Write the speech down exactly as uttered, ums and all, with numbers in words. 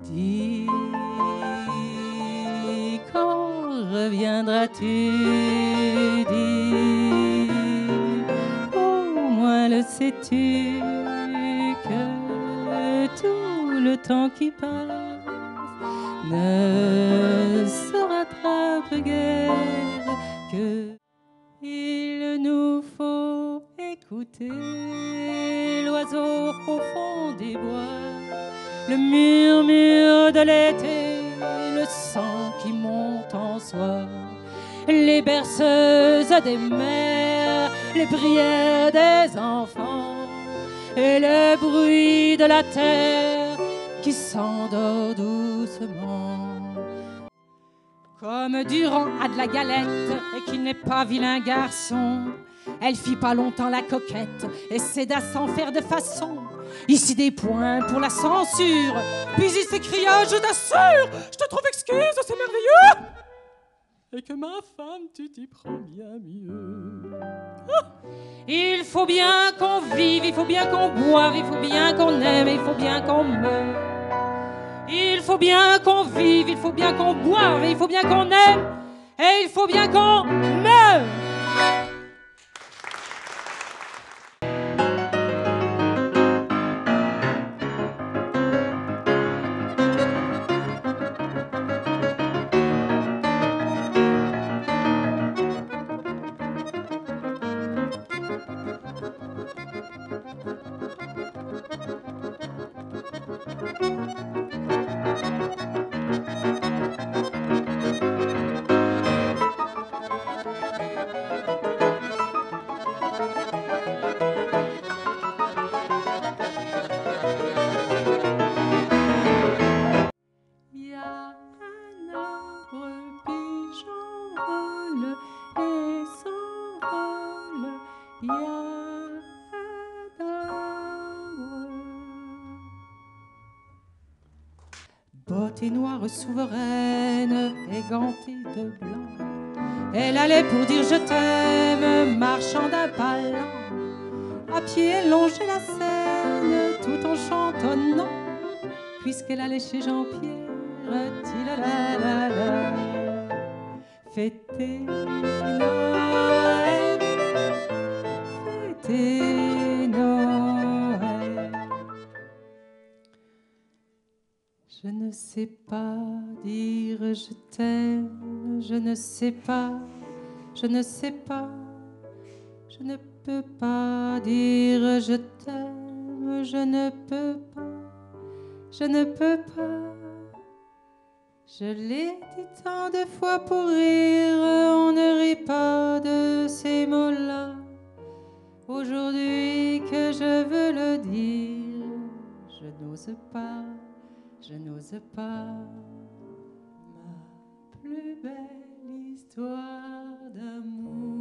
Dis, quand reviendras-tu? Dis, au moins le sais-tu, que tout le temps qui passe ne se rattrape guère, que il nous faut écouter l'oiseau au fond des bois, le murmure de l'été, le sang qui monte en soi, les berceuses des mères, les prières des enfants et le bruit de la terre qui s'endort doucement. Comme Durand a de la galette et qu'il n'est pas vilain garçon, elle fit pas longtemps la coquette et céda sans faire de façon. Ici des points pour la censure, puis il s'écria, je t'assure, je te trouve excuse, c'est merveilleux, et que ma femme tu t'y prends bien mieux. Ah, il faut bien qu'on vive, il faut bien qu'on boive, il faut bien qu'on aime, il faut bien qu'on meure. Il faut bien qu'on vive, il faut bien qu'on boive, il faut bien qu'on aime, et il faut bien qu'on meure. Bottée noire souveraine, égantée de blanc, elle allait pour dire je t'aime, marchant d'un pas lent. À pied elle longeait la Seine, tout en chantonnant, puisqu'elle allait chez Jean-Pierre, tilalalala, fêter Noël, fêter Noël. Je ne sais pas dire je t'aime, je ne sais pas, je ne sais pas, je ne peux pas dire je t'aime, je ne peux pas, je ne peux pas. Je l'ai dit tant de fois pour rire, on ne rit pas de ces mots-là. Aujourd'hui que je veux le dire, je n'ose pas. Je n'ose pas. Ma plus belle histoire d'amour.